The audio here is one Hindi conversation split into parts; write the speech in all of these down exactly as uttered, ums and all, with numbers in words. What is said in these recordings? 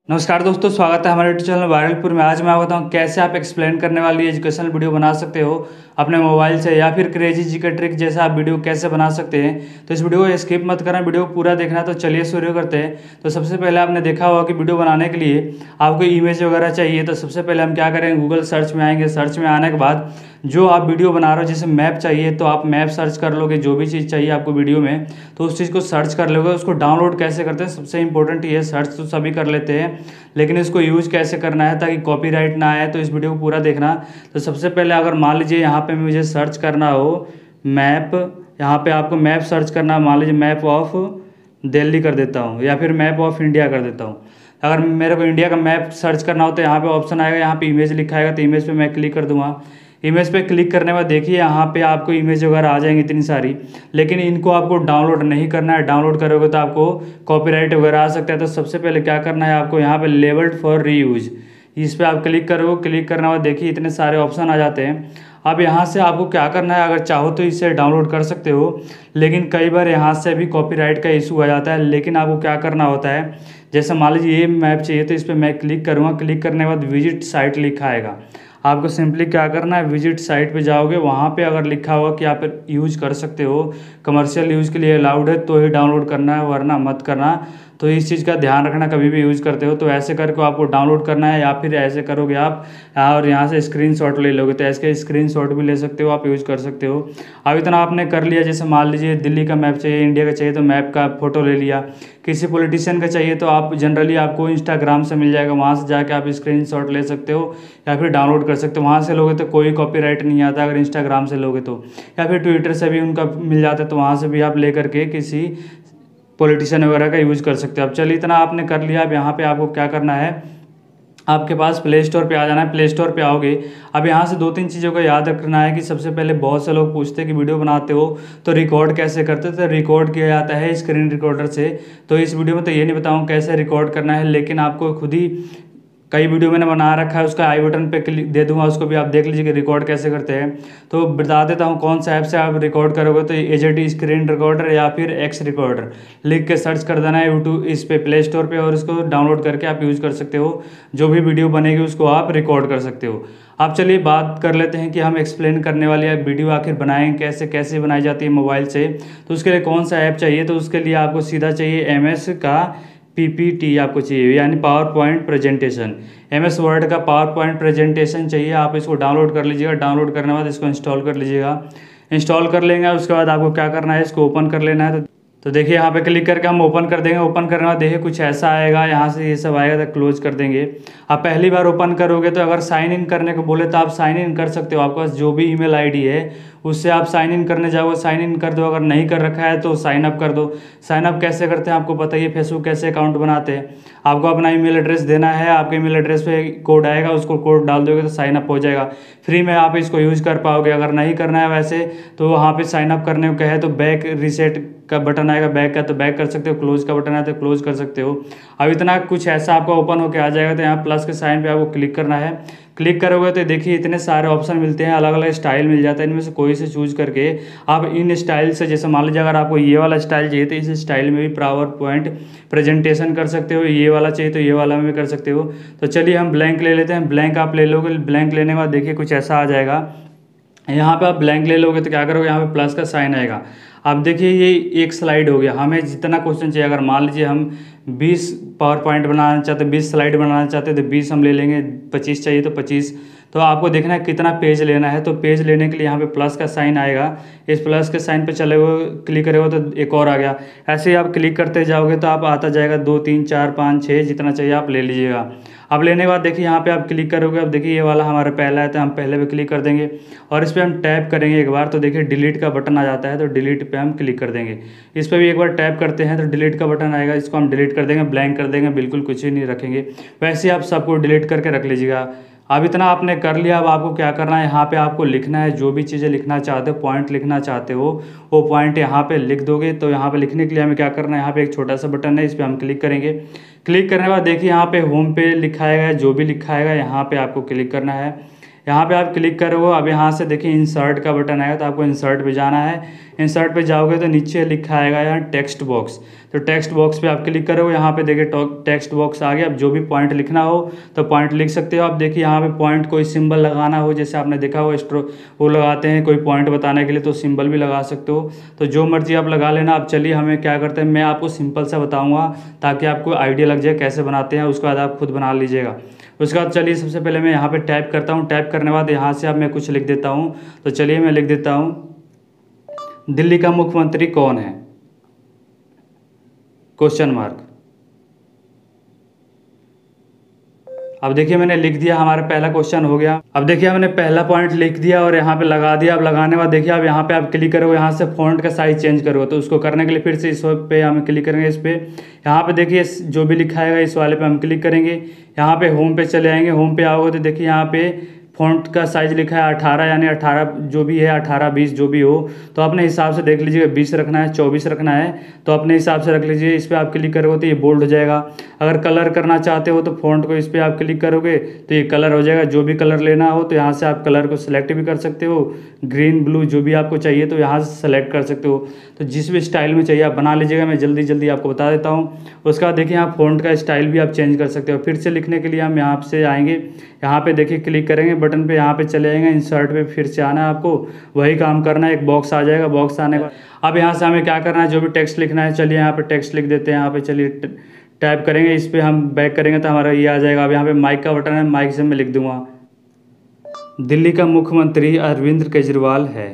नमस्कार दोस्तों, स्वागत है हमारे यूट्यूब चैनल वायरलपुर में। आज मैं आपको बताऊं कैसे आप एक्सप्लेन करने वाली एजुकेशनल वीडियो बना सकते हो अपने मोबाइल से, या फिर क्रेजी जी के ट्रिक जैसा आप वीडियो कैसे बना सकते हैं। तो इस वीडियो को स्किप मत करना, वीडियो को पूरा देखना। तो चलिए शुरू करते हैं। तो सबसे पहले आपने देखा होगा कि वीडियो बनाने के लिए आपको इमेज वगैरह चाहिए। तो सबसे पहले हम क्या करेंगे, गूगल सर्च में आएंगे। सर्च में आने के बाद जो आप वीडियो बना रहे हो, जैसे मैप चाहिए तो आप मैप सर्च कर लोगे। जो भी चीज़ चाहिए आपको वीडियो में तो उस चीज़ को सर्च कर लोगे। उसको डाउनलोड कैसे करते हैं, सबसे इंपॉर्टेंट ये, सर्च तो सभी कर लेते हैं लेकिन इसको यूज़ कैसे करना है ताकि कॉपीराइट ना आए। तो इस वीडियो को पूरा देखना। तो सबसे पहले अगर मान लीजिए यहाँ पे मुझे सर्च करना हो मैप, यहाँ पे आपको मैप सर्च करना, मान लीजिए मैप ऑफ दिल्ली कर देता हूँ या फिर मैप ऑफ इंडिया कर देता हूँ। अगर मेरे को इंडिया का मैप सर्च करना हो तो यहाँ पे ऑप्शन आएगा, यहाँ पे इमेज लिखा आएगा। तो इमेज पे मैं क्लिक कर दूंगा। इमेज पे क्लिक करने के बाद देखिए यहाँ पे आपको इमेज वगैरह आ जाएंगी इतनी सारी, लेकिन इनको आपको डाउनलोड नहीं करना है। डाउनलोड करोगे तो आपको कॉपीराइट वगैरह आ सकता है। तो सबसे पहले क्या करना है, आपको यहाँ पे लेबल्ड फॉर रीयूज, इस पर आप क्लिक करोगे। क्लिक करने के बाद देखिए इतने सारे ऑप्शन आ जाते हैं। अब यहाँ से आपको क्या करना है, अगर चाहो तो इसे डाउनलोड कर सकते हो, लेकिन कई बार यहाँ से भी कॉपीराइट का इशू आ जाता है। लेकिन आपको क्या करना होता है, जैसे मान लीजिए ये मैप चाहिए तो इस पर मैं क्लिक करूँगा। क्लिक करने के बाद विजिट साइट लिखा आएगा। आपको सिंपली क्या करना है, विजिट साइट पे जाओगे। वहाँ पे अगर लिखा होगा कि आप यूज कर सकते हो, कमर्शियल यूज़ के लिए अलाउड है, तो ही डाउनलोड करना है, वरना मत करना। तो इस चीज़ का ध्यान रखना कभी भी यूज़ करते हो तो ऐसे करके आपको डाउनलोड करना है, या फिर ऐसे करोगे आप और यहाँ से स्क्रीनशॉट ले लोगे तो ऐसे स्क्रीनशॉट भी ले सकते हो, आप यूज़ कर सकते हो। अब इतना आपने कर लिया। जैसे मान लीजिए दिल्ली का मैप चाहिए, इंडिया का चाहिए, तो मैप का फोटो ले लिया। किसी पॉलिटिशियन का चाहिए तो आप जनरली आपको इंस्टाग्राम से मिल जाएगा, वहाँ से जाके आप स्क्रीनशॉट ले सकते हो या फिर डाउनलोड कर सकते हो। वहाँ से लोगे तो कोई कॉपीराइट नहीं आता अगर इंस्टाग्राम से लोगे तो, या फिर ट्विटर से भी उनका मिल जाता है, तो वहाँ से भी आप ले करके किसी पॉलिटिशियन वगैरह का यूज़ कर सकते हो। अब चलिए इतना आपने कर लिया। अब यहाँ पे आपको क्या करना है, आपके पास प्ले स्टोर पे आ जाना है। प्ले स्टोर पे आओगे। अब यहाँ से दो तीन चीज़ों को याद रखना है कि सबसे पहले बहुत से लोग पूछते हैं कि वीडियो बनाते हो तो रिकॉर्ड कैसे करते हो। तो रिकॉर्ड किया जाता है स्क्रीन रिकॉर्डर से। तो इस वीडियो में तो ये नहीं बताऊँ कैसे रिकॉर्ड करना है, लेकिन आपको खुद ही कई वीडियो मैंने बना रखा है, उसका आई बटन पे क्लिक दे दूंगा, उसको भी आप देख लीजिए कि रिकॉर्ड कैसे करते हैं। तो बता देता हूँ कौन सा ऐप से आप रिकॉर्ड करोगे। तो एच स्क्रीन रिकॉर्डर या फिर एक्स रिकॉर्डर लिख के सर्च कर देना है यूट्यूब इस पे प्ले स्टोर पे, और इसको डाउनलोड करके आप यूज़ कर सकते हो। जो भी वीडियो बनेगी उसको आप रिकॉर्ड कर सकते हो। अब चलिए बात कर लेते हैं कि हम एक्सप्लेन करने वाली वीडियो आखिर बनाएंगे कैसे, कैसे बनाई जाती है मोबाइल से। तो उसके लिए कौन सा ऐप चाहिए, तो उसके लिए आपको सीधा चाहिए एम एस का पीपीटी आपको चाहिए, यानी power point presentation. M S word का पावर पॉइंट प्रेजेंटेशन चाहिए। आप इसको डाउनलोड कर लीजिएगा। डाउनलोड करने के बाद इसको इंस्टॉल कर लीजिएगा। इंस्टॉल कर लेंगे उसके बाद आपको क्या करना है, इसको ओपन कर लेना है। तो तो देखिए यहाँ पे क्लिक करके हम ओपन कर देंगे। ओपन करने के बाद देखिए कुछ ऐसा आएगा, यहाँ से ये सब आएगा तो क्लोज कर देंगे। आप पहली बार ओपन करोगे तो अगर साइन इन करने को बोले तो आप साइन इन कर सकते हो। आपके पास जो भी ईमेल आईडी है उससे आप साइन इन करने जाओगे, साइन इन कर दो। अगर नहीं कर रखा है तो साइन अप कर दो। साइन अप कैसे करते हैं आपको पता ही है, फेसबुक कैसे अकाउंट बनाते हैं। आपको अपना ईमेल एड्रेस देना है, आपके ईमेल एड्रेस पे कोड आएगा, उसको कोड डाल दोगे तो साइन अप हो जाएगा। फ्री में आप इसको यूज़ कर पाओगे। अगर नहीं करना है वैसे तो वहाँ पे साइन अप करने को कहे तो बैक रीसेट का बटन आएगा, बैक का तो बैक कर सकते हो, क्लोज का बटन है तो क्लोज कर सकते हो। अब इतना कुछ ऐसा आपका ओपन होकर आ जाएगा। तो यहाँ प्लस के साइन पे आपको क्लिक करना है। क्लिक करोगे तो देखिए इतने सारे ऑप्शन मिलते हैं, अलग अलग स्टाइल मिल जाता है। इनमें से कोई से चूज करके आप इन स्टाइल से, जैसे मान लीजिए अगर आपको ये वाला स्टाइल चाहिए तो इस स्टाइल में भी पावर पॉइंट प्रेजेंटेशन कर सकते हो। ये वाला चाहिए तो ये वाला में भी कर सकते हो। तो चलिए हम ब्लैंक ले लेते हैं। ब्लैंक आप ले लोगे। ब्लैंक लेने के बाद देखिए कुछ ऐसा आ जाएगा। यहाँ पे आप ब्लैंक ले लोगे तो क्या करोगे, यहाँ पे प्लस का साइन आएगा। अब देखिए ये एक स्लाइड हो गया। हमें जितना क्वेश्चन चाहिए, अगर मान लीजिए हम बीस पावर पॉइंट बनाना चाहते हैं, बीस स्लाइड बनाना चाहते हैं तो बीस हम ले लेंगे। पच्चीस चाहिए तो पच्चीस। तो आपको देखना है कितना पेज लेना है। तो पेज लेने के लिए यहाँ पे प्लस का साइन आएगा। इस प्लस के साइन पे चले हुए क्लिक करेगा तो एक और आ गया। ऐसे ही आप क्लिक करते जाओगे तो आप आता जाएगा दो तीन चार पाँच छः, जितना चाहिए आप ले लीजिएगा। अब लेने के बाद देखिए यहाँ पे आप क्लिक करोगे। अब देखिए ये वाला हमारा पहला है तो हम पहले पे क्लिक कर देंगे और इस पर हम टैप करेंगे एक बार। तो देखिए डिलीट का बटन आ जाता है, तो डिलीट पे हम क्लिक कर देंगे। इस पर भी एक बार टैप करते हैं तो डिलीट का बटन आएगा, इसको हम डिलीट कर देंगे, ब्लैंक कर देंगे, बिल्कुल कुछ ही नहीं रखेंगे। वैसे आप सबको डिलीट करके रख लीजिएगा। अब इतना आपने कर लिया। अब आपको क्या करना है, यहाँ पे आपको लिखना है जो भी चीज़ें लिखना चाहते हो, पॉइंट लिखना चाहते हो वो पॉइंट यहाँ पे लिख दोगे। तो यहाँ पे लिखने के लिए हमें क्या करना है, यहाँ पे एक छोटा सा बटन है, इस पर हम क्लिक करेंगे। क्लिक करने के बाद देखिए यहाँ पे होम पे लिखा आएगा, जो भी लिखा आएगा यहाँ पे आपको क्लिक करना है। यहाँ पे आप क्लिक करोगे। अब यहाँ से देखिए इंसर्ट का बटन आएगा तो आपको इंसर्ट पे जाना है। इंसर्ट पे जाओगे तो नीचे लिखा आएगा यहाँ टेक्स्ट बॉक्स। तो टेक्स्ट बॉक्स पे आप क्लिक करोगे, यहाँ पे देखिए टेक्स्ट बॉक्स आ गया। अब जो भी पॉइंट लिखना हो तो पॉइंट लिख सकते हो आप। देखिए यहाँ पे पॉइंट कोई सिंबल लगाना हो, जैसे आपने देखा हो स्ट्रो वो लगाते हैं कोई पॉइंट बताने के लिए, तो सिंबल भी लगा सकते हो। तो जो मर्जी आप लगा लेना। अब चलिए हमें क्या करते हैं, मैं आपको सिंपल सा बताऊँगा ताकि आपको आइडिया लग जाए कैसे बनाते हैं, उसके बाद आप खुद बना लीजिएगा। उसके बाद चलिए सबसे पहले मैं यहाँ पे टाइप करता हूँ। टाइप करने के बाद यहाँ से अब मैं कुछ लिख देता हूँ। तो चलिए मैं लिख देता हूँ, दिल्ली का मुख्यमंत्री कौन है, क्वेश्चन मार्क। अब देखिए मैंने लिख दिया, हमारा पहला क्वेश्चन हो गया। अब देखिए हमने पहला पॉइंट लिख दिया और यहाँ पे लगा दिया। अब लगाने के बाद देखिए अब यहाँ पे आप क्लिक करोगे, यहाँ से फॉन्ट का साइज चेंज करो। तो उसको करने के लिए फिर से इस पे हम क्लिक करेंगे, इस पे यहाँ पे देखिए जो भी लिखा है इस वाले पे हम क्लिक करेंगे। यहाँ पे होम पे चले आएंगे। होम पे आओगे तो देखिए यहाँ पे फ़ॉन्ट का साइज़ लिखा है अठारह, यानी अठारह जो भी है, अठारह बीस जो भी हो, तो अपने हिसाब से देख लीजिए। बीस रखना है, चौबीस रखना है तो अपने हिसाब से रख लीजिए। इस पर आप क्लिक करोगे तो ये बोल्ड हो जाएगा। अगर कलर करना चाहते हो तो फ़ॉन्ट को इस पर आप क्लिक करोगे तो ये कलर हो जाएगा। जो भी कलर लेना हो तो यहाँ से आप कलर को सिलेक्ट भी कर सकते हो, ग्रीन ब्लू जो भी आपको चाहिए तो यहाँ से सेलेक्ट कर सकते हो। तो जिस भी स्टाइल में चाहिए आप बना लीजिएगा, मैं जल्दी जल्दी आपको बता देता हूँ। उसके बाद देखिए यहाँ फ़ॉन्ट का स्टाइल भी आप चेंज कर सकते हो। फिर से लिखने के लिए हम यहाँ से आएंगे, यहाँ पे देखिए क्लिक करेंगे बटन पे, यहाँ पे चले जाएंगे इंसर्ट पे, फिर से आना है आपको, वही काम करना है। एक बॉक्स आ जाएगा, बॉक्स आने का अब यहाँ से हमें क्या करना है, जो भी टेक्स्ट लिखना है चलिए यहाँ पे टेक्स्ट लिख देते हैं। यहाँ पे चलिए टाइप करेंगे, इस पर हम बैक करेंगे तो हमारा ये आ जाएगा। अब यहाँ पे माइक का बटन है, माइक से मैं लिख दूंगा, दिल्ली का मुख्यमंत्री अरविंद केजरीवाल है।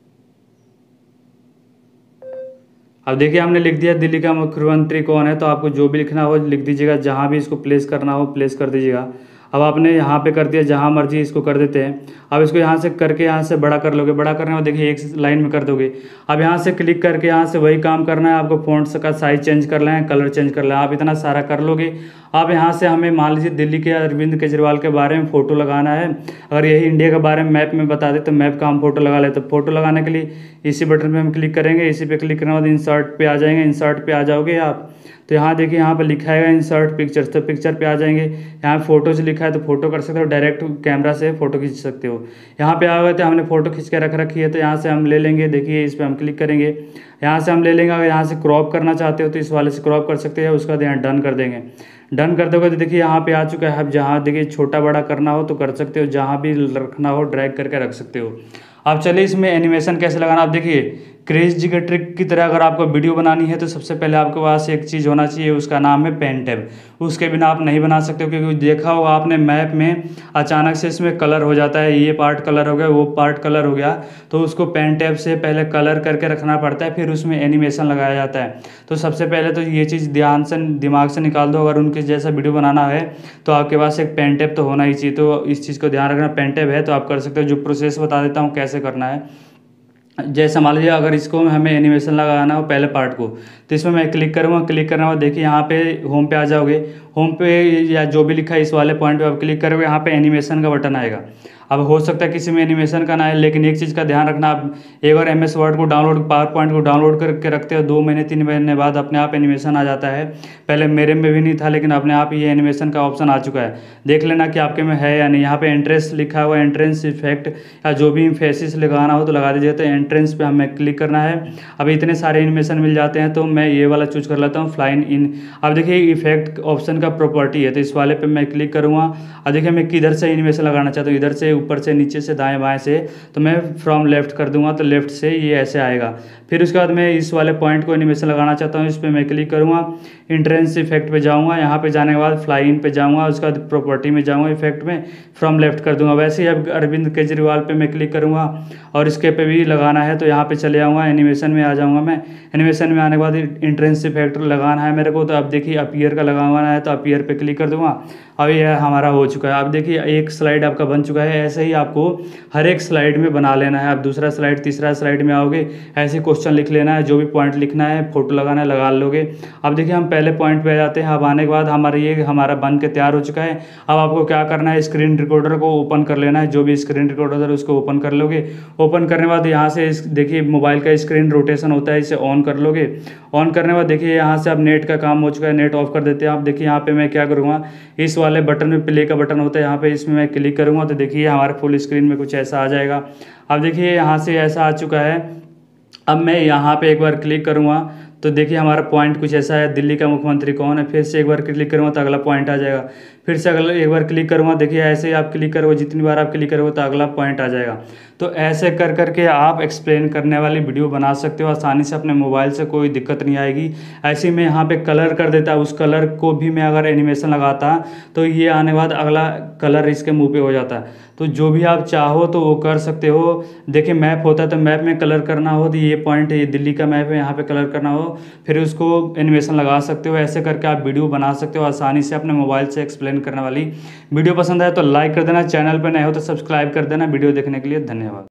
अब देखिए हमने लिख दिया दिल्ली का मुख्यमंत्री कौन है। तो आपको जो भी लिखना हो लिख दीजिएगा, जहाँ भी इसको प्लेस करना हो प्लेस कर दीजिएगा। अब आपने यहाँ पे कर दिया, जहाँ मर्जी इसको कर देते हैं। अब इसको यहाँ से करके यहाँ से बड़ा कर लोगे, बड़ा करने में देखिए एक लाइन में कर दोगे। अब यहाँ से क्लिक करके यहाँ से वही काम करना है आपको, फ़ॉन्ट का साइज चेंज कर लें, कलर चेंज कर लें। आप इतना सारा कर लोगे। अब यहाँ से हमें मान लीजिए दिल्ली के अरविंद केजरीवाल के बारे में फ़ोटो लगाना है। अगर यही इंडिया के बारे में मैप में बता दे तो मैप का हम फोटो लगा ले। तो फोटो लगाने के लिए इसी बटन पे हम क्लिक करेंगे। इसी पे क्लिक करने के बाद इंसर्ट पे आ जाएंगे। इंसर्ट पे आ जाओगे आप तो यहाँ देखिए यहाँ पे लिखा है इंसर्ट पिक्चर्स, तो पिक्चर पे आ जाएंगे। यहाँ फोटोज लिखा है तो फोटो कर सकते हो, डायरेक्ट कैमरा से फोटो खींच सकते हो। यहाँ पे आ गए तो हमने फोटो खींच के रख रखी है तो यहाँ से हम ले लेंगे। देखिए इस पर हम क्लिक करेंगे, यहाँ से हम ले लेंगे। अगर यहाँ से क्रॉप करना चाहते हो तो इस वाले से क्रॉप कर सकते हैं। उसके बाद यहाँ डन कर देंगे। डन कर दोगे तो देखिए यहाँ पे आ चुका है। अब जहाँ देखिए छोटा बड़ा करना हो तो कर सकते हो, जहाँ भी रखना हो ड्रैग करके रख सकते हो। अब चलिए इसमें एनिमेशन कैसे लगाना। आप देखिए क्रेजी जी के ट्रिक की तरह अगर आपको वीडियो बनानी है तो सबसे पहले आपके पास एक चीज़ होना चाहिए, उसका नाम है पेन टैब। उसके बिना आप नहीं बना सकते हो, क्योंकि देखा होगा आपने मैप में अचानक से इसमें कलर हो जाता है, ये पार्ट कलर हो गया, वो पार्ट कलर हो गया, तो उसको पेन टैब से पहले कलर करके रखना पड़ता है, फिर उसमें एनिमेशन लगाया जाता है। तो सबसे पहले तो ये चीज़ ध्यान से दिमाग से निकाल दो। अगर उनके जैसा वीडियो बनाना है तो आपके पास एक पेन टैब तो होना ही चाहिए। तो इस चीज़ को ध्यान रखना, पेन टैब है तो आप कर सकते हो। जो प्रोसेस बता देता हूँ कैसे करना है। जैसे मान लीजिए अगर इसको हमें एनिमेशन लगाना हो पहले पार्ट को, तो इसमें मैं क्लिक करूँगा। क्लिक करने के बाद देखिए यहाँ पे होम पे आ जाओगे। होम पे या जो भी लिखा है इस वाले पॉइंट पे आप क्लिक करोगे, यहाँ पे एनिमेशन का बटन आएगा। अब हो सकता है किसी में एनिमेशन का ना है, लेकिन एक चीज़ का ध्यान रखना, आप एक बार एम एस वर्ड को डाउनलोड पावर पॉइंट को डाउनलोड करके रखते हो, दो महीने तीन महीने बाद अपने आप एनिमेशन आ जाता है। पहले मेरे में भी नहीं था, लेकिन अपने आप ये एनिमेशन का ऑप्शन आ चुका है। देख लेना कि आपके में है या नहीं। यहाँ पे एंट्रेंस लिखा हुआ, एंट्रेंस इफेक्ट या जो भी फेसिस लगाना हो तो लगा दीजिए। तो एंट्रेंस पे हमें क्लिक करना है। अब इतने सारे एनिमेशन मिल जाते हैं तो मैं ये वाला चूज कर लेता हूँ, फ्लाइन इन। अब देखिए इफेक्ट ऑप्शन का प्रॉपर्टी है, तो इस वाले पे मैं क्लिक करूँगा। अब देखिए मैं किधर से एनिमेशन लगाना चाहता हूँ, इधर से, ऊपर से, नीचे से, दाएं बाएं से, तो मैं फ्रॉम लेफ्ट कर दूंगा तो लेफ्ट से ये ऐसे आएगा। फिर उसके बाद मैं इस वाले पॉइंट को एनिमेशन लगाना चाहता हूँ, इस पर मैं क्लिक करूँगा। एंट्रेंस इफेक्ट पे जाऊँगा, यहाँ पे जाने के बाद फ्लाई इन पे जाऊँगा, उसके बाद प्रॉपर्टी में जाऊँगा, इफेक्ट में फ्रॉम लेफ्ट कर दूँगा। वैसे ही अब अरविंद केजरीवाल पे मैं क्लिक करूँगा और इसके पे भी लगाना है तो यहाँ पे चले आऊँगा, एनिमेशन में आ जाऊँगा मैं। एनिमेशन में आने के बाद एंट्रेंस इफेक्ट लगाना है मेरे को, तो अब देखिए अपीयर का लगाना है तो अपीयर पे क्लिक कर दूँगा। अब ये हमारा हो चुका है। अब देखिए एक स्लाइड आपका बन चुका है। ऐसे ही आपको हर एक स्लाइड में बना लेना है। आप दूसरा स्लाइड तीसरा स्लाइड में आओगे, ऐसे क्वेश्चन लिख लेना है, जो भी पॉइंट लिखना है, फोटो लगाना है, लगा लोगे। अब देखिए हम पहले पॉइंट पे आ जाते हैं। अब आने के बाद हमारा ये हमारा बन के तैयार हो चुका है। अब आपको क्या करना है, स्क्रीन रिकॉर्डर को ओपन कर लेना है। जो भी स्क्रीन रिकॉर्डर है उसको ओपन कर लोगे। ओपन करने के बाद यहाँ से देखिए मोबाइल का स्क्रीन रोटेशन होता है, इसे ऑन कर लोगे। ऑन करने के बाद देखिए यहाँ से अब नेट का काम हो चुका है, नेट ऑफ कर देते हैं। आप देखिए यहाँ पे मैं क्या करूँगा, इस वाले बटन में प्ले का बटन होता है, यहाँ पे इसमें मैं क्लिक करूँगा तो देखिए हमारे फुल स्क्रीन में कुछ ऐसा आ जाएगा। अब देखिए यहाँ से ऐसा आ चुका है। अब मैं यहाँ पे एक बार क्लिक करूँगा तो देखिए हमारा पॉइंट कुछ ऐसा है, दिल्ली का मुख्यमंत्री कौन है। फिर से एक बार क्लिक करूँगा तो अगला पॉइंट आ जाएगा। फिर से अगला एक बार क्लिक करूँगा, देखिए ऐसे ही आप क्लिक करोगे, जितनी बार आप क्लिक करोगे तो अगला पॉइंट आ जाएगा। तो ऐसे कर करके आप एक्सप्लेन करने वाली वीडियो बना सकते हो आसानी से अपने मोबाइल से, कोई दिक्कत नहीं आएगी। ऐसे ही मैं यहाँ पे कलर कर देता, उस कलर को भी मैं अगर एनिमेशन लगाता तो ये आने बाद अगला कलर इसके मुँह पे हो जाता है। तो जो भी आप चाहो तो वो कर सकते हो। देखिए मैप होता है तो मैप में कलर करना हो तो ये पॉइंट है, ये दिल्ली का मैप है, यहाँ पे कलर करना हो फिर उसको एनिमेशन लगा सकते हो। ऐसे करके आप वीडियो बना सकते हो आसानी से अपने मोबाइल से एक्सप्लेन करने वाली। वीडियो पसंद आए तो लाइक कर देना, चैनल पर नए हो तो सब्सक्राइब कर देना। वीडियो देखने के लिए धन्यवाद।